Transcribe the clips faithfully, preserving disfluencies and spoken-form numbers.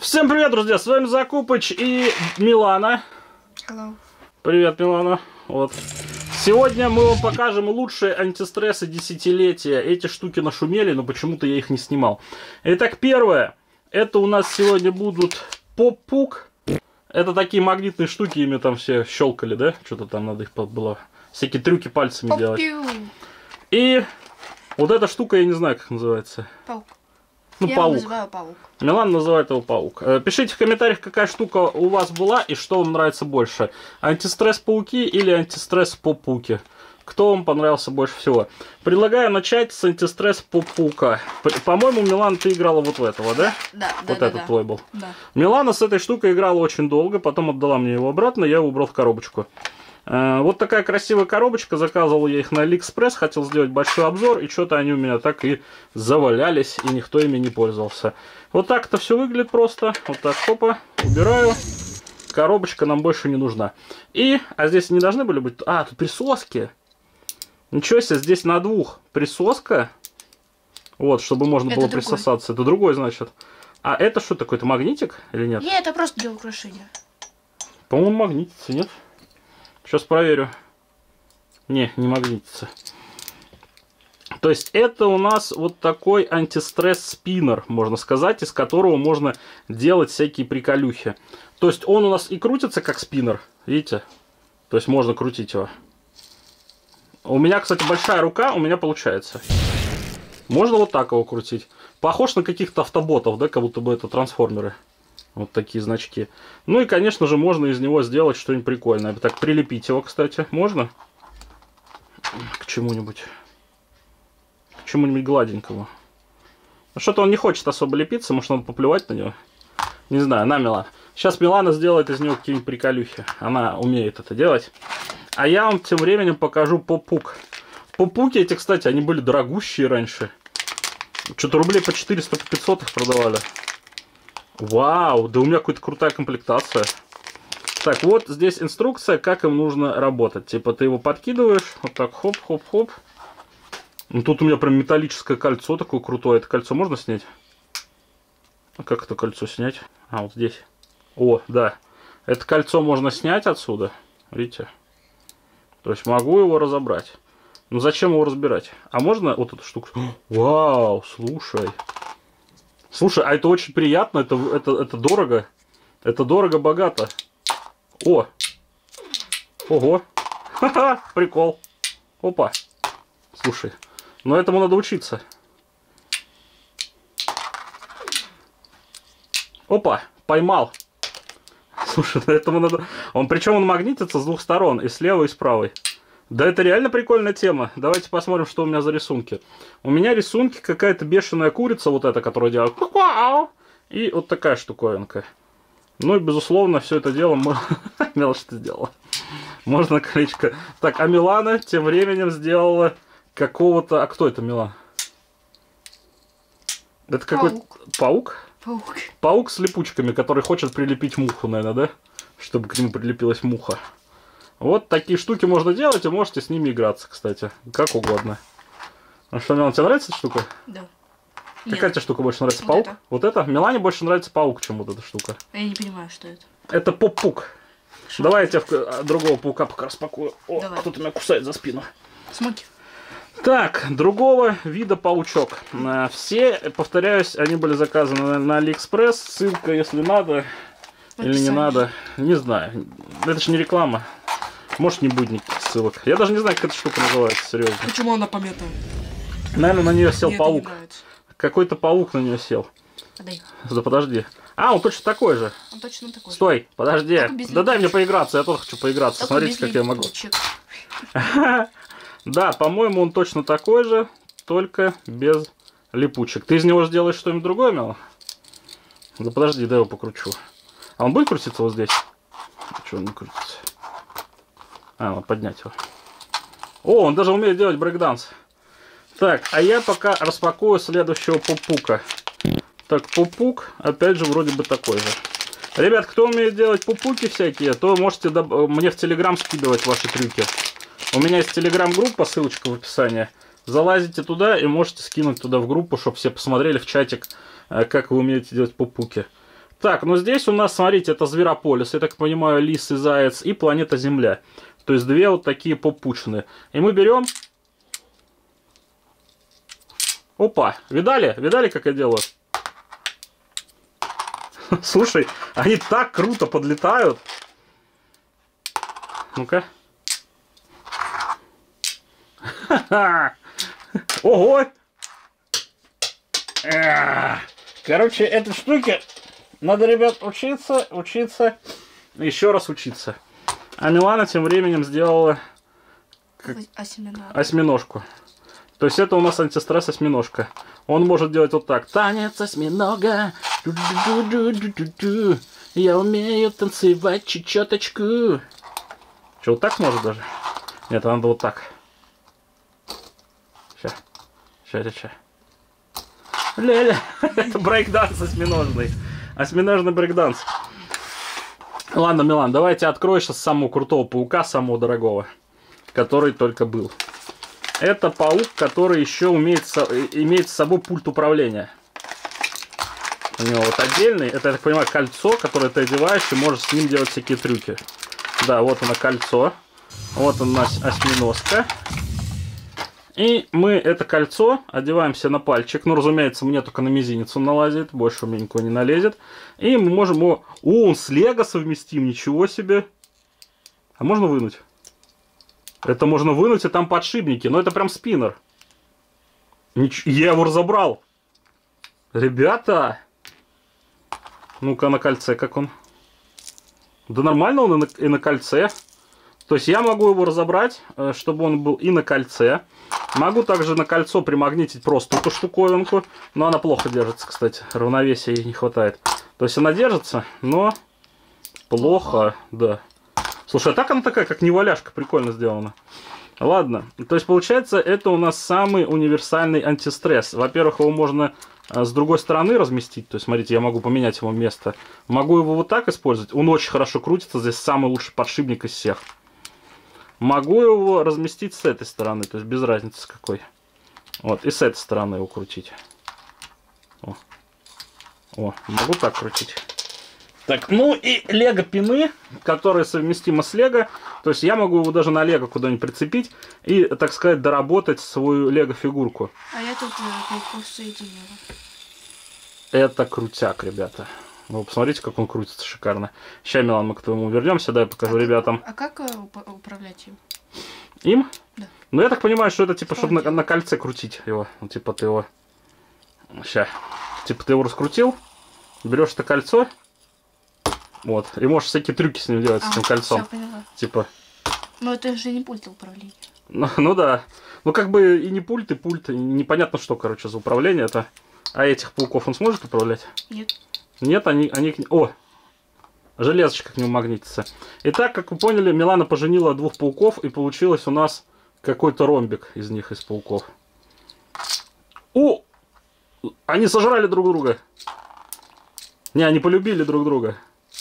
Всем привет, друзья! С вами Закупыч и Милана. Hello. Привет, Милана. Вот. Сегодня мы вам покажем лучшие антистрессы десятилетия. Эти штуки нашумели, но почему-то я их не снимал. Итак, первое. Это у нас сегодня будут поп-пук. Это такие магнитные штуки, ими там все щелкали, да? Что-то там надо их было... Всякие трюки пальцами делать. И вот эта штука, я не знаю, как называется. Паук. Ну, я паук. его называю паук. Милан называет его паук. Пишите в комментариях, какая штука у вас была и что вам нравится больше. Антистресс-пауки или антистресс-поп-пуки. Кто вам понравился больше всего? Предлагаю начать с антистресс-поп-пука. По-моему, Милана, ты играла вот в этого, да? Да, Вот да, этот да, твой был. Да. Милана с этой штукой играла очень долго, потом отдала мне его обратно, я его убрал в коробочку. Вот такая красивая коробочка, заказывал я их на Алиэкспресс, хотел сделать большой обзор, и что-то они у меня так и завалялись, и никто ими не пользовался. Вот так это все выглядит просто, вот так, хопа, убираю, коробочка нам больше не нужна. И, а здесь не должны были быть, а, тут присоски, ничего себе, здесь на двух присоска, вот, чтобы можно это было другой. присосаться, это другой, значит. А это что такое, это магнитик или нет? Нет, это просто для украшения. По-моему, магнитится, нет? Сейчас проверю. Не, не магнитится. То есть это у нас вот такой антистресс-спиннер, можно сказать, из которого можно делать всякие приколюхи. То есть он у нас и крутится как спиннер, видите? То есть можно крутить его. У меня, кстати, большая рука, у меня получается. Можно вот так его крутить. Похож на каких-то автоботов, да, как будто бы это трансформеры. Вот такие значки. Ну и, конечно же, можно из него сделать что-нибудь прикольное. Так, прилепить его, кстати, можно? К чему-нибудь. К чему-нибудь гладенькому. Что-то он не хочет особо лепиться, может, надо поплевать на него. Не знаю, на, Милана. Сейчас Милана сделает из него какие-нибудь приколюхи. Она умеет это делать. А я вам тем временем покажу поп-пук. Поп-пуки эти, кстати, они были дорогущие раньше. Что-то рублей по четыреста-пятьсот их продавали. Вау, да у меня какая-то крутая комплектация. Так, вот здесь инструкция, как им нужно работать. Типа ты его подкидываешь, вот так хоп-хоп-хоп. Ну тут у меня прям металлическое кольцо такое крутое. Это кольцо можно снять? А как это кольцо снять? А, вот здесь. О, да. Это кольцо можно снять отсюда. Видите? То есть могу его разобрать. Ну зачем его разбирать? А можно вот эту штуку? Вау, слушай. Слушай, а это очень приятно, это, это, это дорого. Это дорого-богато. О! Ого! Ха-ха! Прикол. Опа! Слушай, но этому надо учиться. Опа! Поймал! Слушай, этому надо... Он, причем он магнитится с двух сторон, и слева, и с правой. Да это реально прикольная тема. Давайте посмотрим, что у меня за рисунки. У меня рисунки какая-то бешеная курица, вот эта, которая делает... И вот такая штуковинка. Ну и, безусловно, все это дело... Мелочь что сделала. Можно колечко... Так, а Милана тем временем сделала какого-то... А кто это Милана? Это какой-то... Паук? Паук. Паук с липучками, который хочет прилепить муху, наверное, да? Чтобы к нему прилепилась муха. Вот такие штуки можно делать, и можете с ними играться, кстати. Как угодно. Ну что, Милана, тебе нравится эта штука? Да. Какая Нет. тебе штука больше нравится? Вот Паук? это. Вот это? Милане больше нравится паук, чем вот эта штука. Я не понимаю, что это. Это поп-пук. Шо? Давай я тебе в- другого паука пока распакую. О, Давай. кто-то меня кусает за спину. Смоки. Так, другого вида паучок. А, Все, повторяюсь, они были заказаны на, на Алиэкспресс. Ссылка, если надо, или не Описание. надо, не знаю. Это же не реклама. Может, не будет никаких ссылок. Я даже не знаю, как эта штука называется, серьезно. Почему она помята? Наверное, на нее сел Мне это паук. не нравится. Какой-то паук на нее сел. Подай. Да подожди. А, он точно такой же. Он точно такой. Стой, подожди. Только без Да дай мне липучек. поиграться, я тоже хочу поиграться. Только Смотрите, без как я могу. липучек. Да, по-моему, он точно такой же, только без липучек. Ты из него сделаешь что-нибудь другое, Мела? Да подожди, дай его покручу. А он будет крутиться вот здесь? Чего он не крутится? А, надо поднять его. О, он даже умеет делать брейкданс. Так, а я пока распакую следующего пупука. Так, пупук, опять же, вроде бы такой же. Ребят, кто умеет делать пупуки всякие, то можете мне в Телеграм скидывать ваши трюки. У меня есть телеграм-группа, ссылочка в описании. Залазите туда и можете скинуть туда в группу, чтобы все посмотрели в чатик, как вы умеете делать пупуки. Так, ну здесь у нас, смотрите, это Зверополис, я так понимаю, лис и заяц, и планета Земля. То есть две вот такие попучины. И мы берем... Опа, видали? Видали, как я делаю? Слушай, они так круто подлетают. Ну-ка. Ого! Короче, этой штуке надо, ребят, учиться, учиться, еще раз учиться. А Милана тем временем сделала как... Осьминожку. осьминожку. То есть это у нас антистресс осьминожка. Он может делать вот так. Танец осьминога. Ду-ду-ду-ду-ду-ду. Я умею танцевать чечеточку. Что, вот так может даже? Нет, надо вот так. Сейчас. Сейчас, сейчас. Ля-ля. Это брейкданс осьминожный. Осьминожный брейкданс. Ладно, Милан, давайте открою сейчас самого крутого паука, самого дорогого, который только был. Это паук, который еще умеет, имеет с собой пульт управления. У него вот отдельный, это, я так понимаю, кольцо, которое ты одеваешь и можешь с ним делать всякие трюки. Да, вот оно кольцо. Вот у нас осьминожка. И мы это кольцо одеваем себе на пальчик. Ну, разумеется, мне только на мизинец он налазит. Больше у меня никого не налезет. И мы можем его... О, он с лего совместим. Ничего себе. А можно вынуть? Это можно вынуть, и там подшипники. Но это прям спиннер. Нич... Я его разобрал. Ребята. Ну-ка, на кольце как он? Да нормально он и на, и на кольце. То есть я могу его разобрать, чтобы он был и на кольце. Могу также на кольцо примагнитить просто эту штуковинку. Но она плохо держится, кстати. Равновесия ей не хватает. То есть она держится, но плохо, да. Слушай, а так она такая, как неваляшка, прикольно сделана. Ладно, то есть получается, это у нас самый универсальный антистресс. Во-первых, его можно с другой стороны разместить. То есть, смотрите, я могу поменять его место. Могу его вот так использовать. Он очень хорошо крутится. Здесь самый лучший подшипник из всех. Могу его разместить с этой стороны. То есть, без разницы с какой. Вот, и с этой стороны его крутить. О, О могу так крутить. Так, ну и лего-пины, которые совместимы с лего. То есть я могу его даже на лего куда-нибудь прицепить и, так сказать, доработать свою лего-фигурку. А я тут пауков соединила. Это крутяк, ребята. Вы посмотрите, как он крутится шикарно. Сейчас, Милан, мы к этому вернемся, да, я покажу а ребятам. Как, а как уп управлять им? Им? Да. Ну, я так понимаю, что это типа, что чтобы на, на кольце крутить его. Ну, типа ты его... Сейчас. Типа ты его раскрутил, берешь это кольцо. Вот. И можешь всякие трюки с ним делать, а, с этим кольцом. Всё, поняла. Типа. Но это же не пульт управления. Ну, ну да. Ну как бы и не пульт, и пульт. И непонятно, что, короче, за управление это. А этих пауков он сможет управлять? Нет. Нет, они... они... О! Железочка к нему магнитится. Итак, как вы поняли, Милана поженила двух пауков, и получилось у нас какой-то ромбик из них, из пауков. О! Они сожрали друг друга. Не, они полюбили друг друга.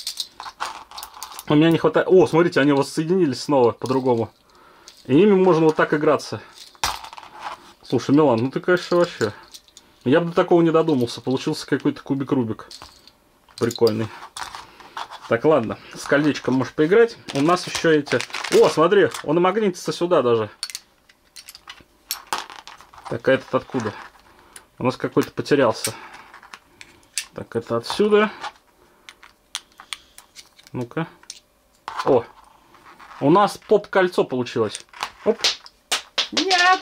У меня не хватает... О, смотрите, они воссоединились снова по-другому. И ими можно вот так играться. Слушай, Милан, ну ты, конечно, вообще... Я бы до такого не додумался. Получился какой-то кубик-рубик. Прикольный. Так, ладно. С колечком можешь поиграть. У нас еще эти... О, смотри, он и магнитится сюда даже. Так, а этот откуда? У нас какой-то потерялся. Так, это отсюда. Ну-ка. О! У нас поп-кольцо получилось. Оп! Нет!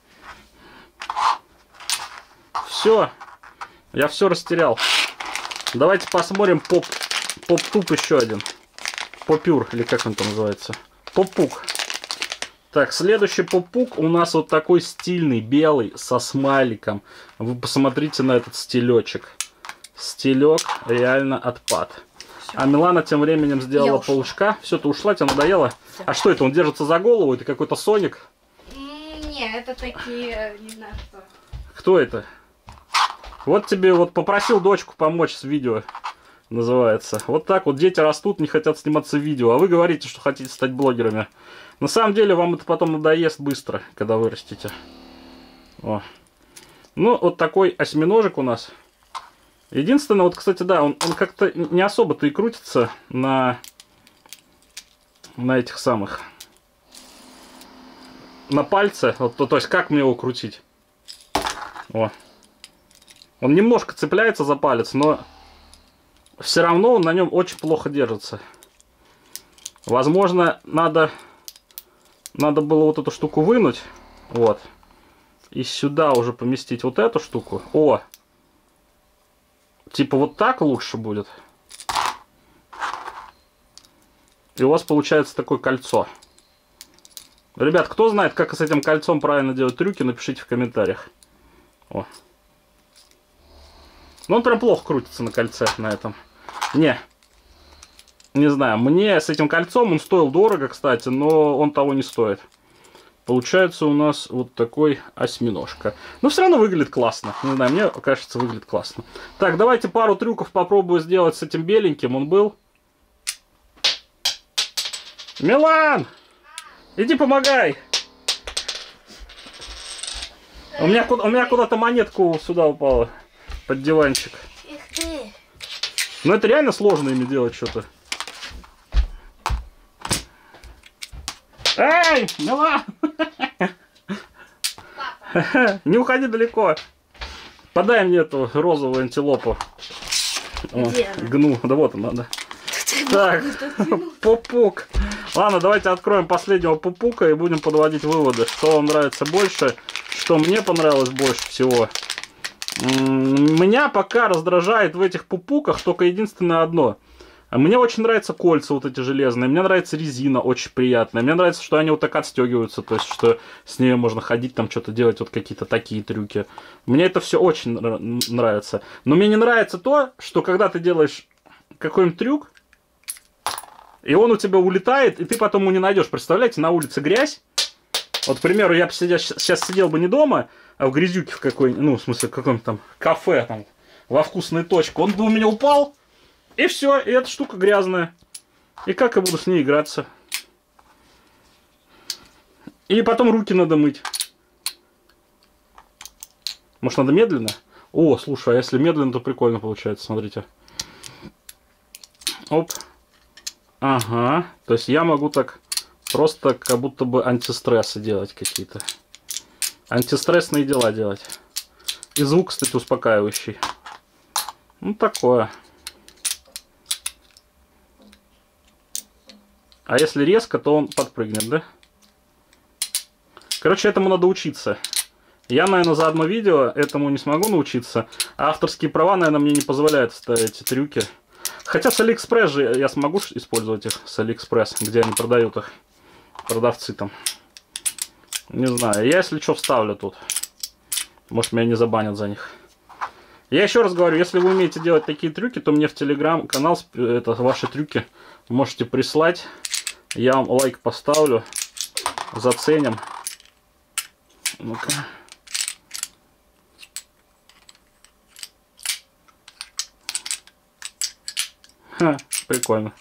Все. Я все растерял. Давайте посмотрим поп... Поп-туп еще один. Попюр, или как он там называется. Поп-пук. Так, следующий поп-пук у нас вот такой стильный, белый, со смайликом. Вы посмотрите на этот стилечек. Стилек реально отпад. Всё. А Милана тем временем сделала паучка. Все, ты ушла, тебе надоело? Всё. А что это, он держится за голову? Это какой-то Соник? Не, это такие, не знаю что. Кто это? Вот тебе вот попросил дочку помочь с видео. Называется. Вот так вот дети растут, не хотят сниматься в видео. А вы говорите, что хотите стать блогерами. На самом деле вам это потом надоест быстро, когда вырастете. О. Ну, вот такой осьминожек у нас. Единственное, вот, кстати, да, он, он как-то не особо-то и крутится на, на этих самых, на пальце. Вот, то, то есть, как мне его крутить? О. Он немножко цепляется за палец, но все равно он на нем очень плохо держится. Возможно, надо, надо было вот эту штуку вынуть. Вот. И сюда уже поместить вот эту штуку. О! Типа вот так лучше будет. И у вас получается такое кольцо. Ребят, кто знает, как с этим кольцом правильно делать трюки, напишите в комментариях. О. Ну, он прям плохо крутится на кольце на этом. Не. Не знаю, мне с этим кольцом он стоил дорого, кстати, но он того не стоит. Получается у нас вот такой осьминожка. Но все равно выглядит классно. Не знаю, мне кажется, выглядит классно. Так, давайте пару трюков попробую сделать с этим беленьким. Он был. Милан! Иди помогай! У меня, у меня куда-то монетку сюда упала. Под диванчик. Эх ты. Ну это реально сложно ими делать что-то. Эй, Милан! Не уходи далеко. Подай мне эту розовую антилопу. О, гну. Да вот она, да. Так, пупук. Ладно, давайте откроем последнего пупука и будем подводить выводы, что вам нравится больше, что мне понравилось больше всего. Меня пока раздражает в этих пупуках только единственное одно. Мне очень нравятся кольца вот эти железные, мне нравится резина очень приятная, мне нравится, что они вот так отстегиваются, то есть, что с ними можно ходить, там что-то делать, вот какие-то такие трюки. Мне это все очень нравится. Но мне не нравится то, что когда ты делаешь какой-нибудь трюк, и он у тебя улетает, и ты потом его не найдешь. Представляете, на улице грязь. Вот, к примеру, я бы сейчас сидел бы не дома, а в грязюке в какой-нибудь, ну, в смысле, в каком-то там кафе, там, во вкусную точку. Он бы у меня упал. И все, и эта штука грязная. И как я буду с ней играться? И потом руки надо мыть. Может, надо медленно? О, слушай, а если медленно, то прикольно получается, смотрите. Оп. Ага. То есть я могу так просто как будто бы антистрессы делать какие-то. Антистрессные дела делать. И звук, кстати, успокаивающий. Ну, такое. А если резко, то он подпрыгнет, да? Короче, этому надо учиться. Я, наверное, за одно видео этому не смогу научиться. А авторские права, наверное, мне не позволяют ставить эти трюки. Хотя с Алиэкспресс же я смогу использовать их. С Алиэкспресс, где они продают их. Продавцы там. Не знаю. Я, если что, вставлю тут. Может, меня не забанят за них. Я еще раз говорю, если вы умеете делать такие трюки, то мне в телеграм-канал это ваши трюки можете прислать. Я вам лайк поставлю. Заценим. Ну-ка. Ха, прикольно.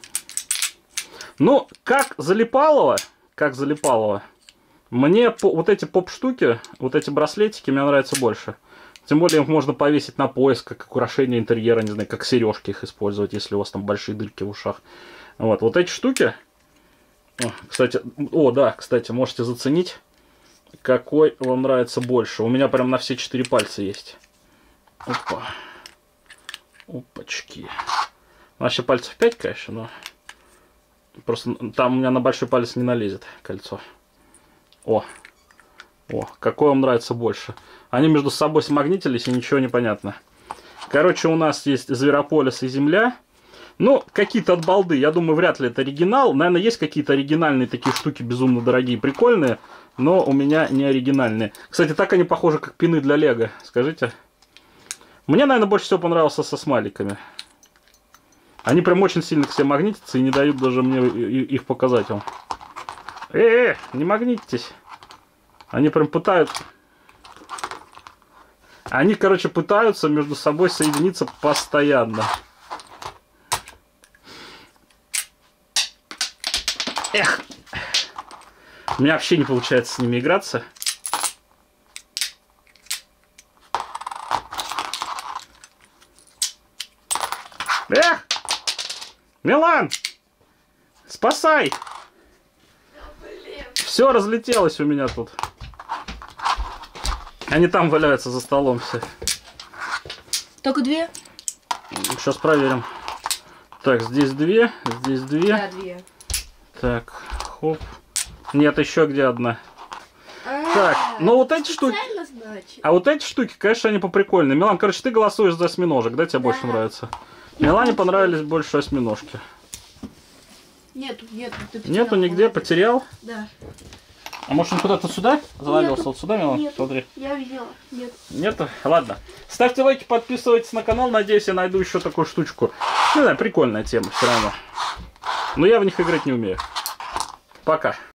Ну, как залипалово, как залипалово, мне по, вот эти поп-штуки, вот эти браслетики мне нравятся больше. Тем более их можно повесить на пояс, как украшение интерьера, не знаю, как сережки их использовать, если у вас там большие дырки в ушах. Вот, вот эти штуки. О, кстати, о, да, кстати, можете заценить, какой вам нравится больше. У меня прям на все четыре пальца есть. Опа. Опачки. Вообще пальцев пять, конечно, но просто там у меня на большой палец не налезет кольцо. О. О, какой вам нравится больше. Они между собой смагнитились, и ничего не понятно. Короче, у нас есть Зверополис и Земля. Ну, какие-то от балды. Я думаю, вряд ли это оригинал. Наверное, есть какие-то оригинальные такие штуки, безумно дорогие, прикольные. Но у меня не оригинальные. Кстати, так они похожи, как пины для лего. Скажите. Мне, наверное, больше всего понравился со смайликами. Они прям очень сильно к себе магнитятся и не дают даже мне их показать вам. Э-э, не магнититесь. Они прям пытаются... Они, короче, пытаются между собой соединиться постоянно. Эх. У меня вообще не получается с ними играться. Милан! Спасай! Все разлетелось у меня тут. Они там валяются за столом все. Только две? Сейчас проверим. Так, здесь две, здесь две. Да, две. Так, хоп. Нет, еще где одна. А, Так, ну вот эти штуки... специально, значит. А вот эти штуки, конечно, они поприкольные. Милан, короче, ты голосуешь за осьминожек, да? Тебе Да. больше нравится? Милане понравились больше осьминожки. Нету, нету. Ты потерял, Нету нигде, молодец. потерял? Да. А может он куда-то сюда завалился? Нету. Вот сюда, Милан? Нету. Смотри. Я видела. Нет. Нету? Ладно. Ставьте лайки, подписывайтесь на канал. Надеюсь, я найду еще такую штучку. Не знаю, прикольная тема все равно. Но я в них играть не умею. Пока.